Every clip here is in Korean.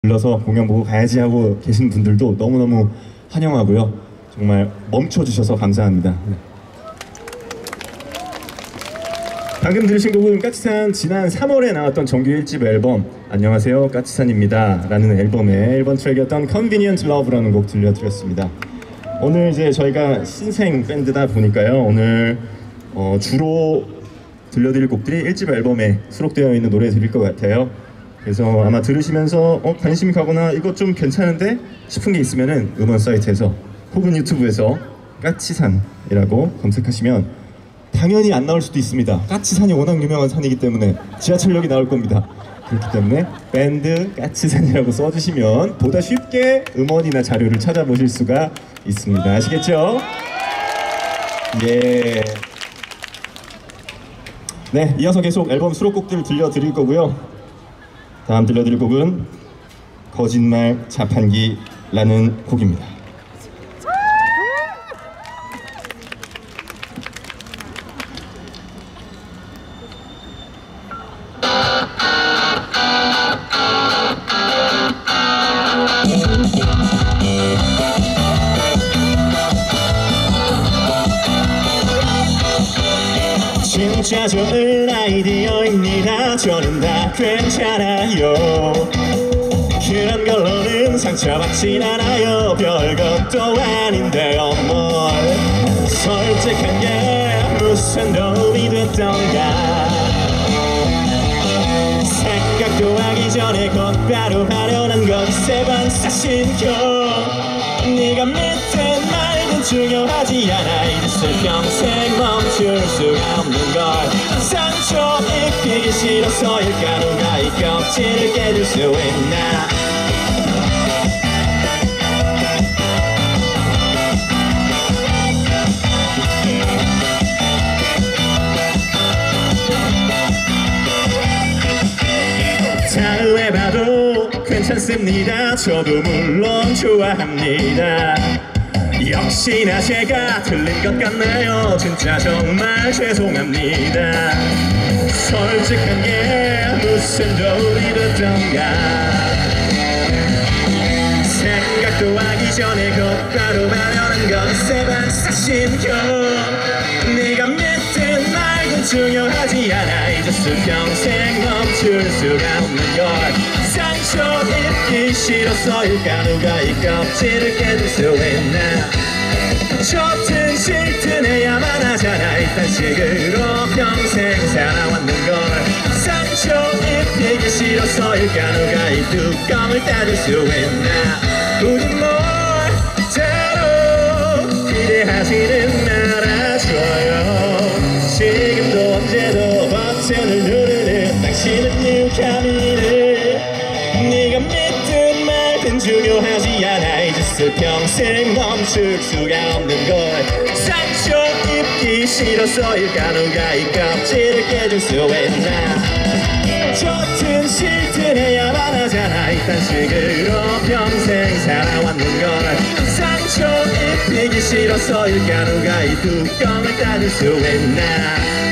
불러서 공연 보고 가야지 하고 계신 분들도 너무너무 환영하고요. 정말 멈춰주셔서 감사합니다. 네. 방금 들으신 곡은 까치산 지난 3월에 나왔던 정규 1집 앨범 안녕하세요 까치산입니다 라는 앨범의 1번 트랙이었던 Convenient Love라는 곡 들려드렸습니다. 오늘 이제 저희가 신생 밴드다 보니까요, 오늘 주로 들려드릴 곡들이 1집 앨범에 수록되어 있는 노래들일 것 같아요. 그래서 아마 들으시면서 관심이 가거나 이거 좀 괜찮은데 싶은 게 있으면은 음원 사이트에서 혹은 유튜브에서 까치산이라고 검색하시면 당연히 안 나올 수도 있습니다. 까치산이 워낙 유명한 산이기 때문에 지하철역이 나올 겁니다. 그렇기 때문에 밴드 까치산이라고 써주시면 보다 쉽게 음원이나 자료를 찾아보실 수가 있습니다. 아시겠죠? 예. 네, 이어서 계속 앨범 수록곡들 들려드릴 거고요. 다음 들려드릴 곡은 거짓말 자판기라는 곡입니다. 진짜 좋은 아이디어입니다. 저는 다 괜찮아요. 그런 걸로는 상처받진 않아요. 별것도 아닌데요 뭘 솔직한 게 무슨 도움이 됐던가. 생각도 하기 전에 곧바로 하려는 건 세반사신경. 네가 믿든 말든 중요하지 않아. 이제는 평생 멈출 수가 없는 걸. 상처 입히기 싫어서일까. 누가 이 껍질을 깨줄 수 있나. 다음에 봐도 괜찮습니다. 저도 물론 좋아합니다. 역시나 제가 틀린 것 같네요. 진짜 정말 죄송합니다. 솔직한 게 무슨 도움이 됐던가. 생각도 하기 전에 곧바로 말하는 건 세반사신경. 네가 믿든 말든 중요하지 않아. 이제는 평생 멈출 수가 없는 걸. 상처 입기 싫어서일까. 누가 이 껍질을 깨줄 수 있나. 좋든 싫든 해야만 하잖아. 이딴 식으로 평생 살아왔는 걸. 상처 입히기 싫어서일까. 누가 이 뚜껑을 따줄 수 있나. 우린 뭘 따로 기대하지는 말아줘요. 지금도 언제도 버튼을 누르는 당신은 유카미를. 네가 믿든 말든 중요하지 않아. 이제는 평생 멈출 수가 없는 걸. 상처 입기 싫어서일까. 누가 이 껍질을 깨줄 수 있나. 좋든 싫든 해야만 하잖아. 이딴 식으로 평생 살아왔는 걸. 상처 입히기 싫어서일까. 누가 이 뚜껑을 따줄 수 있나.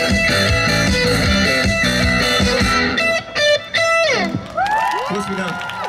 고맙습니다.